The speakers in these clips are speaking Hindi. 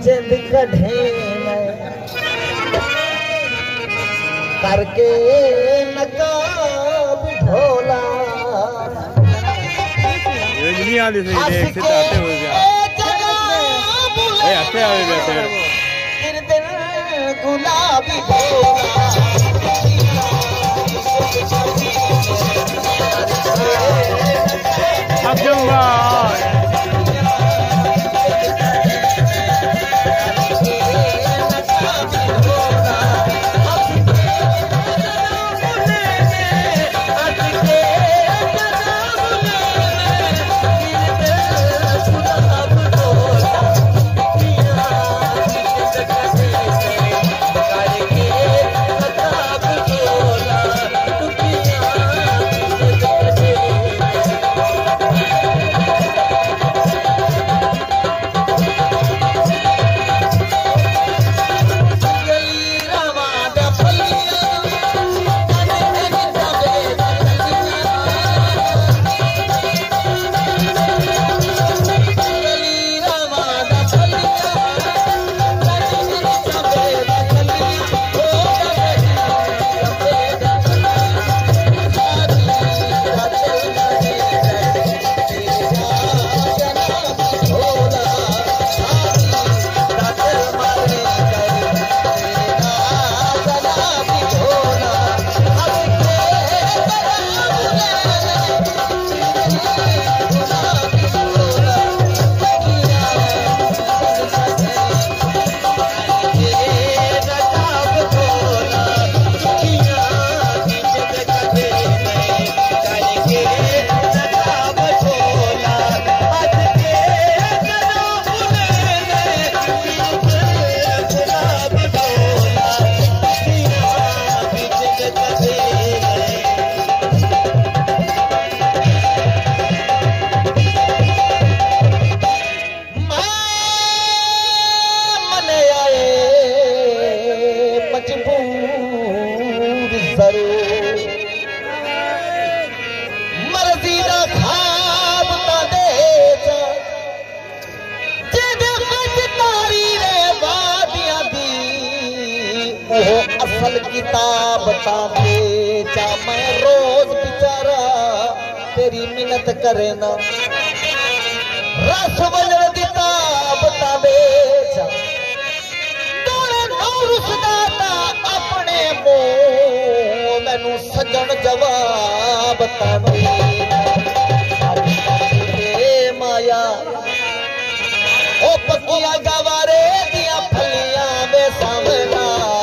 जिंद कढ़े करके नकाब ढोला नहीं आते हुए गुलाबी असल किताब तांदे चा मैं रोज बेचारा तेरी मिन्नत करे ना रस वजन दिता बतावे चा दोले नौरुस दाता अपने मुंह मैनू सजन जवाब तावे माया ओ पक्किया गवारे दिया फलियां वे सामना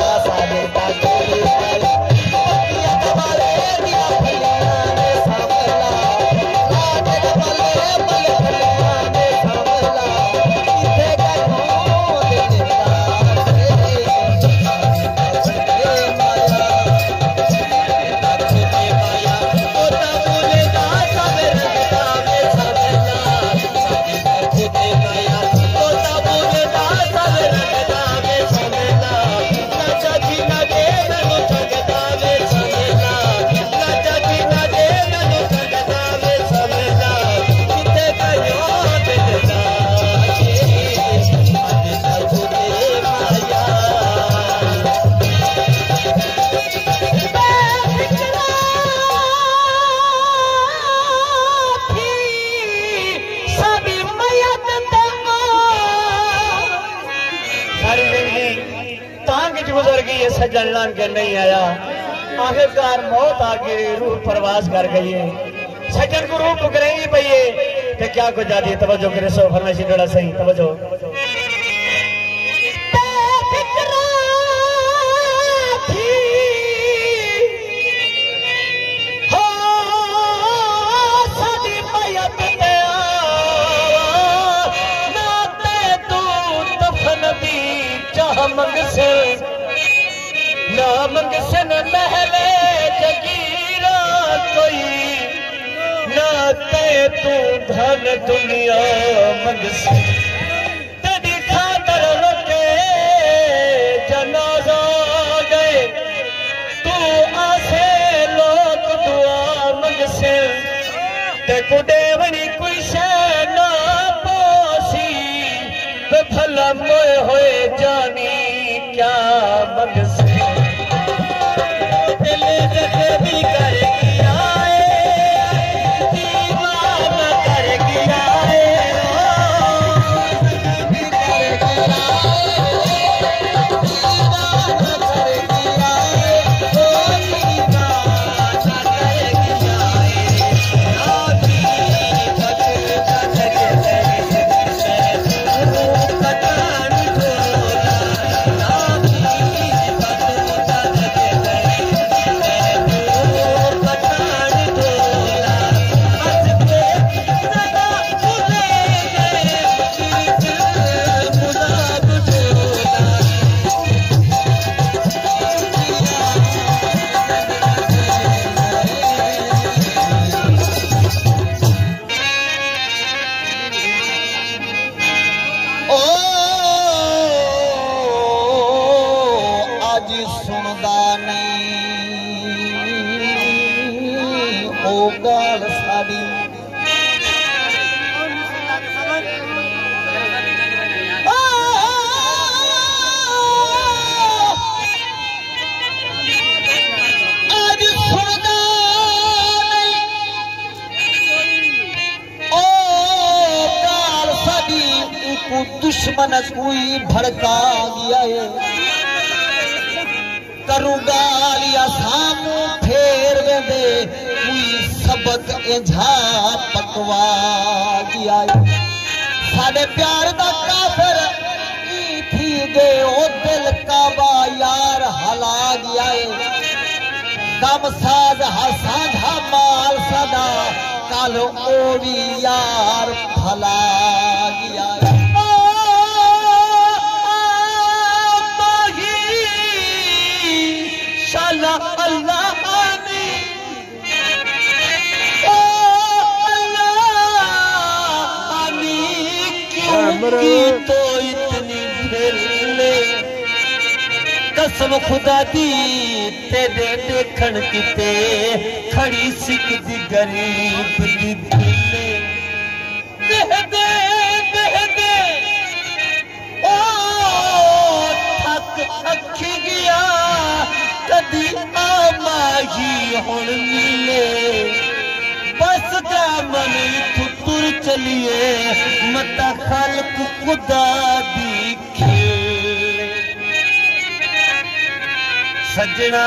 सजन लान के नहीं आया आखिरकार मौत आके रूह परवास कर गई है सजन को रूह पुकरेंगी भैये ते क्या कुछ जाती है तवज्जो करे सो फरमाइशी डोड़ा सही तवज्जो मंग सन महले जगीरा कोई ना ते तू धन दुनिया मंग तेरी खातर रोके जनाजा गए तू आसे लोग दुआ मंग से ते कुडेवनी कोई शे ना पोसी भला मोए होए जानी क्या मंग से दिल जख्मी करेगी आए दीवाना करेगी आए दुश्मन कोई भड़का गया है करूं गालिया सामू फेर दे कोई सबक इंझा पकवा गया है साडे प्यार दा काफिर की थी गए ओ दिल काबा यार हला गया है दम साज साझा माल सदा कल ओ भी यार भला गया है अल्लाह आनी ओ अल्लाह आनी क्यों की तो इतनी ढेले कसम खुदा दी तेरे देखण किते खड़ी सिख दी गरीब दी दिले दे दे ओ थक अखी गया कदी आमाही हुण मिले बस का मन तुर चलिए मता खालक खुदा दी खेल सजना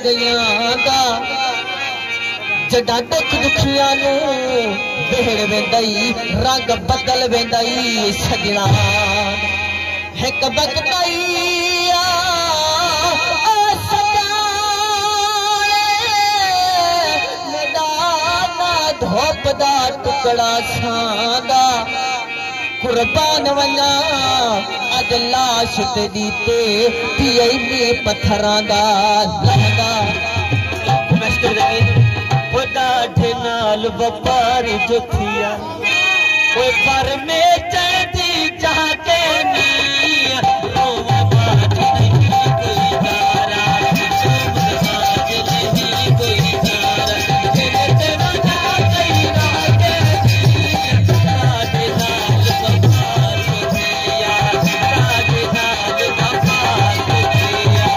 गया दा जड़ा दुख दुखिया बेड़ वेंदई रंग बदल वेंदई सजना एक वक्त धोप दा टुकड़ा छांदा कुर्बान वना अज लाश तेरी ते पिए में पत्थरां दा लहंगा ढाढे नाल व्यापारी जो थिया ओए पर में चढ़दी जाके नी रोवा बाज नहीं कोई तारा बाज नहीं कोई तारा तेरे वना कई राके ढाढे नाल व्यापारी जो थिया ढाढे नाल व्यापारी जो थिया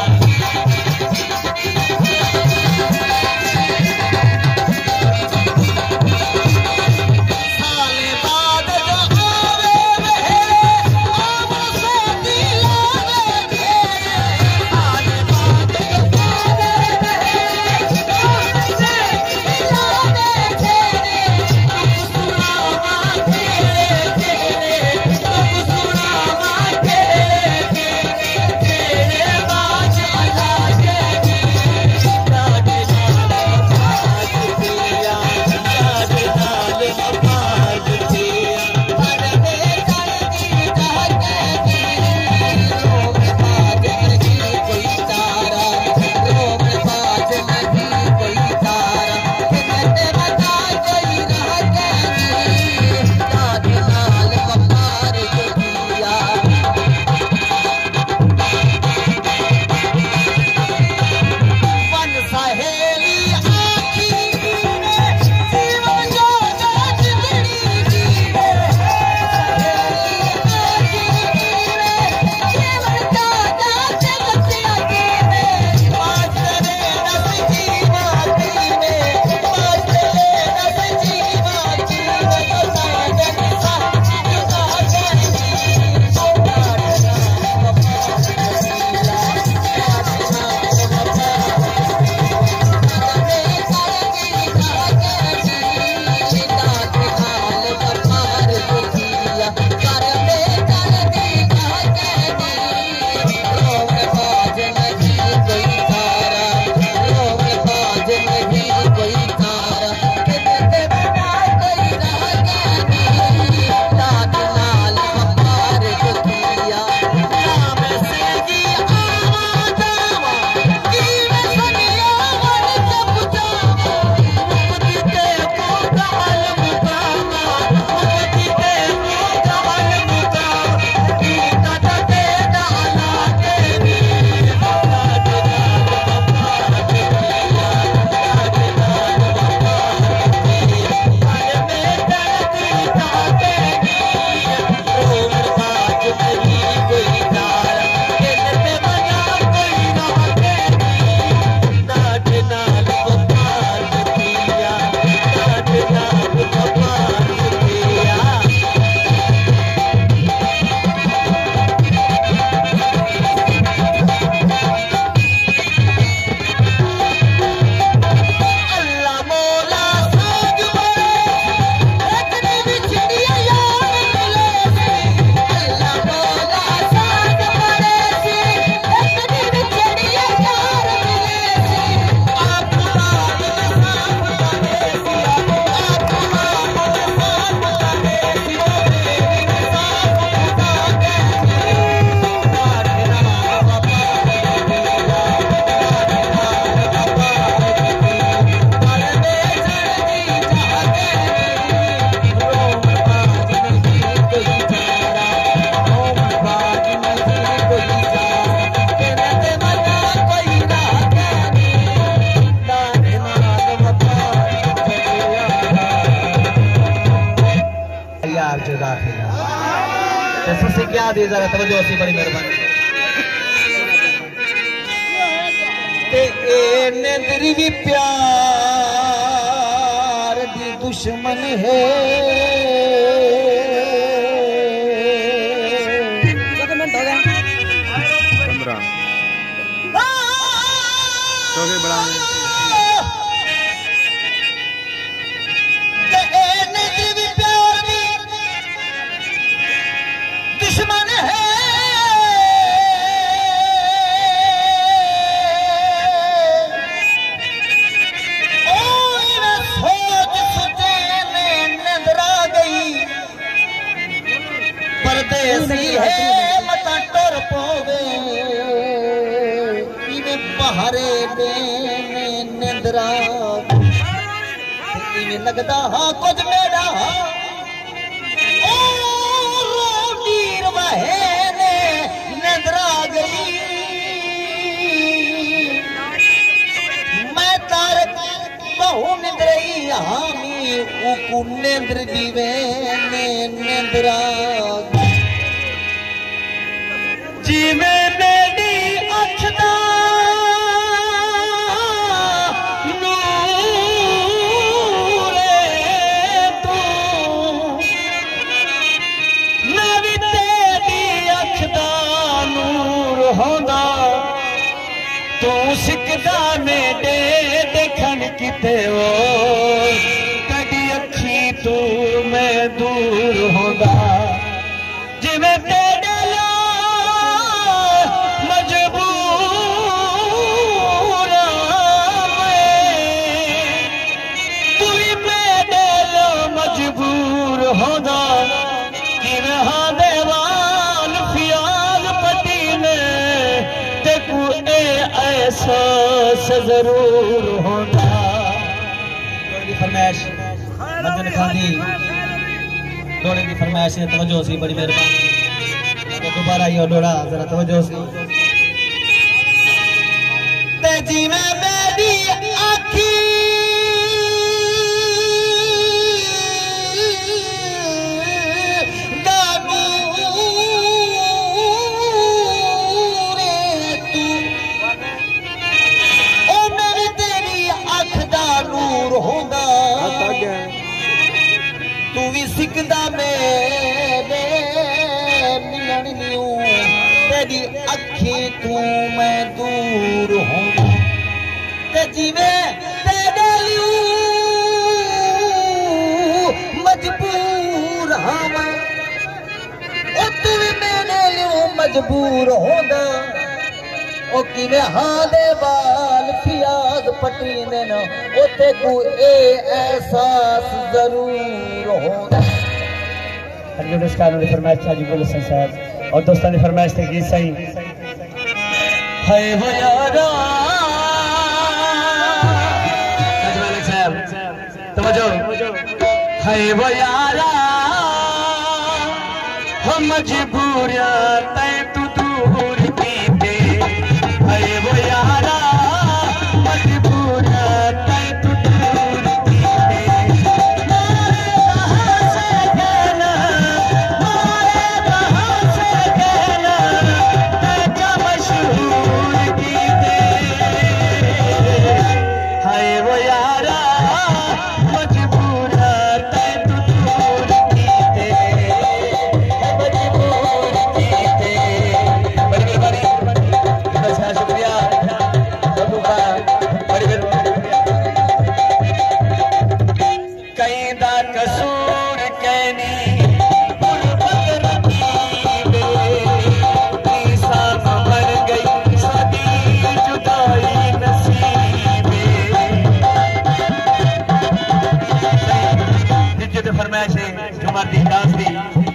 सबसे क्या दी जरा तवज्जो सी बड़ी मेहरबानी ते ए नंदरी भी प्यार दी दुश्मन है बड़ा सी है मता टुर पोवे इवें बहारे में निंदरा इवें लगदा हाँ कुछ मेरा नीर वहे ने निंदरा गई मैं तार बहु निंद्रई हामी उकु निंद्र दीवे ने निंद्रा जीवे मेरी अखदा तू सिकदा मेरे देखन किते वो कदी अखी तू मैं दूर होंदा जिवें तेरे मजबूर तू मेरे मजबूर होंदा जिवें हाँ देवान फियाल पटी ने एहसास जरूर होना। फरमाइश मदन खान दी डोड़े की फरमाइश है तवज्जो सी बड़ी मेहरबानी दोबारा यो डोड़ा जरा तवज्जो सी तेजी में मेरी आँखी तू भी सिकदा मेरे मिलन न्यू तेरी अखी तू मैं दूर हूँ ते जीवे तेरे लियू मजबूर हाँ मैं ओ तू भी मेरे लियू मजबूर होगा ओ किने हाँ दे बाल फियाद पटी देना ओ ते को ए एहसास जरूर होगा। ने फरमाइश था जी बोले साहब और दोस्तों ने फरमाइश थे गीत सही है वो यारा तवज्जो है वो यारा हम मजबूरियां तै तू दूर कीते है वो यारा मजबूरियां तै तू दूर कीते मारे कहां से कहना तै मशहूर कीते है वो यारा मजबूरियां तै तू दूर कीते मजबूर कीते। बड़ी मेहरबानी शुक्रिया सबू का बड़ी कहीं दा कसूर कहनी गुरबत रखी दे साथ मर गई सादी जुदाई नसीबे जिद्द फरमाइश है जुमात दी डांस दी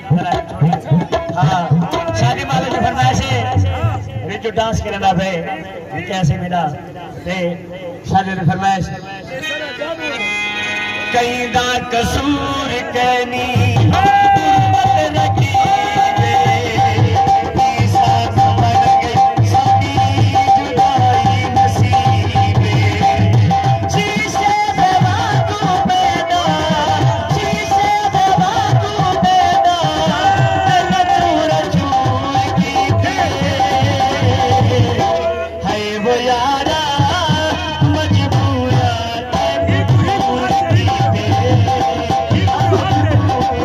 हाँ शादी वाले की फरमाइश है रिजू डांस करना पे कैसे मिला ते शादी ने फरमाइश कहीं दा कसूर कहनी गुरबत रखी दे साथ मर गई सादी जुदाई नसीबे शीशे दवा तू पैदा शीशे दवा तू पैदा चूर चूर की थे है वो यारा मजबूरा दूर की थे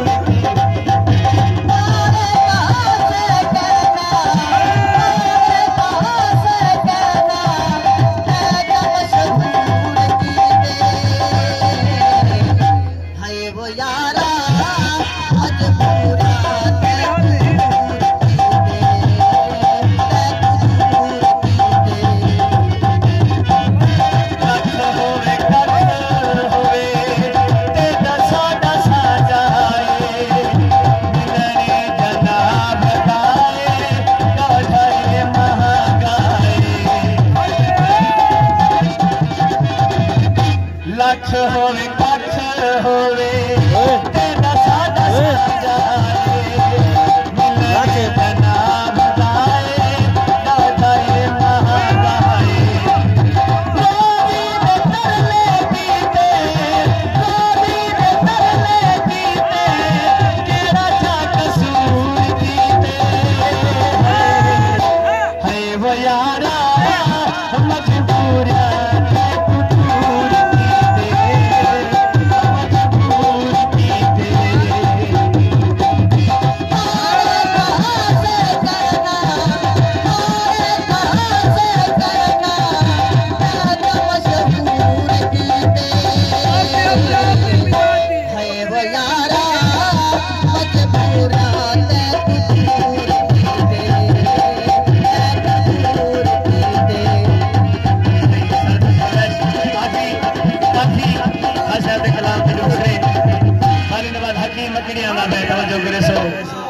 किड़िया ना बैठा जो करे सो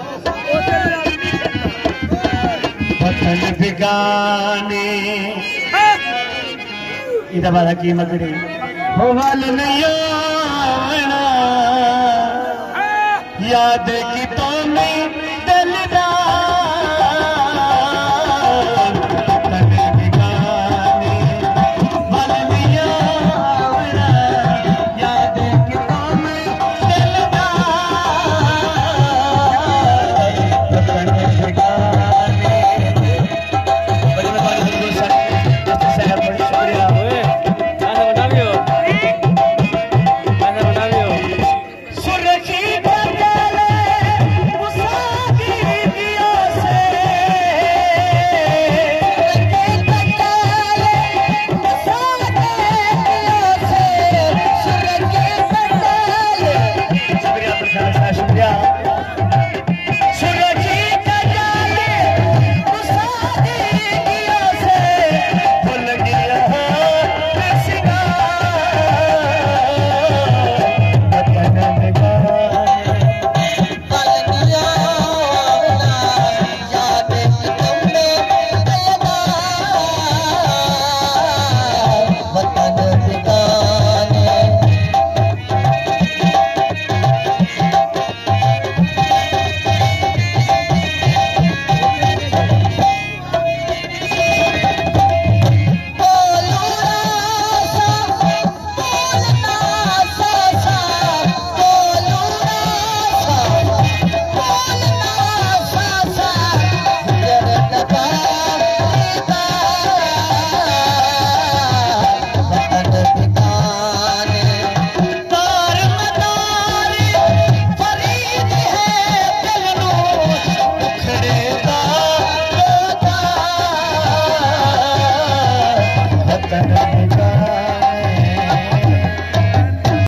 वतन बिगाने इधर वाला की मगड़ी हो हाल नहीं आना याद की तो नहीं दिलदार